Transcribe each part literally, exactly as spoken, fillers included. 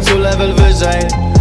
końcu level wyżej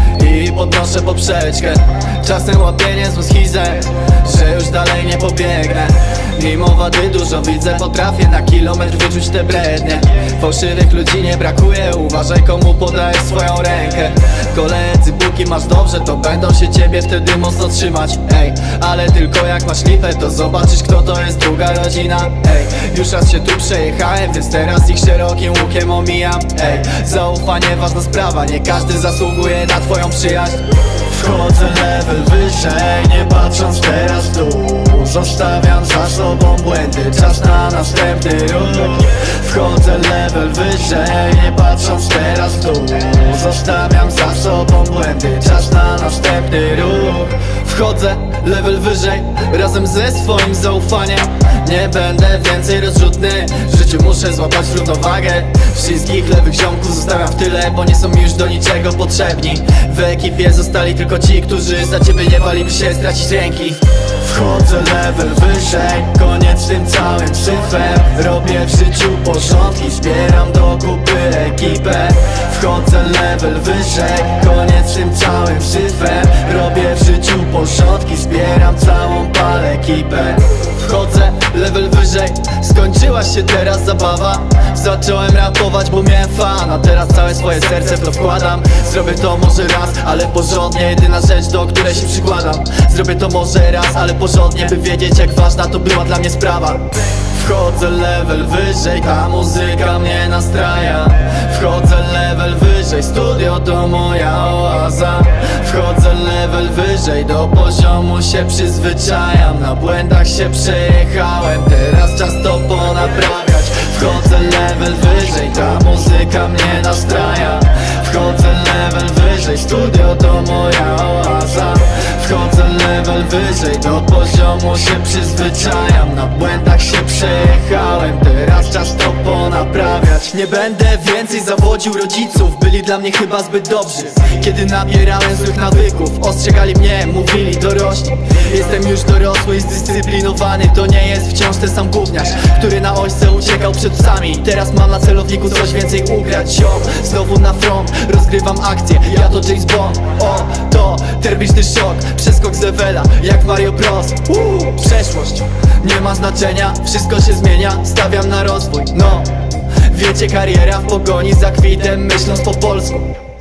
i podnoszę poprzeczkę. Czasem łapię niezłą schizę, że już dalej nie pobiegnę. Mimo wady dużo widzę, potrafię na kilometr wyczuć te brednie. Fałszywych ludzi nie brakuje, uważaj komu podajesz swoją rękę. Koledzy, póki masz dobrze, to będą się ciebie wtedy mocno trzymać. Ej, ale tylko jak masz lipę, to zobaczysz kto to jest druga rodzina. Ej, już raz się tu przejechałem, więc teraz ich szerokim łukiem omijam. Ej, zaufanie ważna sprawa, nie każdy zasługuje na twoją przyjaźń. Wchodzę level wyżej, nie patrząc teraz w dół. Zostawiam za sobą błędy, czas na następny ruch. Wchodzę level wyżej, nie patrząc teraz w dół. Zostawiam za sobą błędy, czas na następny ruch. Wchodzę level wyżej, razem ze swoim zaufaniem. Nie będę więcej rozrzutny, w życiu muszę złapać równowagę. Wszystkich lewych ziomków zostawiam w tyle, bo nie są mi już do niczego potrzebni. W ekipie zostali tylko ci, którzy za ciebie nie baliby się stracić ręki. Wchodzę level wyżej, koniec z tym całym syfem. Robię w życiu porządki, zbieram do kupy ekipę. Wchodzę level wyżej, koniec z tym całym syfem. Robię w życiu porządki, zbieram całą palę ekipę. Wchodzę level wyżej, skończyła się teraz zabawa. Zacząłem rapować, bo miałem fan, a teraz całe swoje serce w to wkładam. Zrobię to może raz, ale porządnie, jedyna rzecz, do której się przykładam. Zrobię to może raz, ale porządnie, by wiedzieć jak ważna to była dla mnie sprawa. Wchodzę level wyżej, ta muzyka mnie nastraja. Wchodzę level wyżej, studio to moja oaza. Wchodzę level wyżej, do poziomu się przyzwyczajam. Na błędach się przejechałem, teraz czas to ponaprawiać. Wchodzę level wyżej, ta muzyka mnie nastraja. Wchodzę level wyżej, studio to moja oaza. Wchodzę level wyżej, do poziomu się przyzwyczajam. Na błędach się przejechałem, teraz czas to ponaprawiać. Nie będę więcej zawodził rodziców, byli dla mnie chyba zbyt dobrzy. Kiedy nabierałem złych nawyków, ostrzegali mnie, mówili dorośli. Jestem już dorosły i zdyscyplinowany, to nie jest wciąż ten sam gówniarz, który na ośce uciekał przed psami. Teraz mam na celowniku coś więcej ugrać, ziom. Znowu na front, rozgrywam akcję, ja to James Bond. O, to termiczny szok, przeskok z levela, jak Mario Bros. Uuu, przeszłość nie ma znaczenia, wszystko się zmienia, stawiam na rozwój. No, wiecie, kariera w pogoni za kwitem, myśląc po polsku.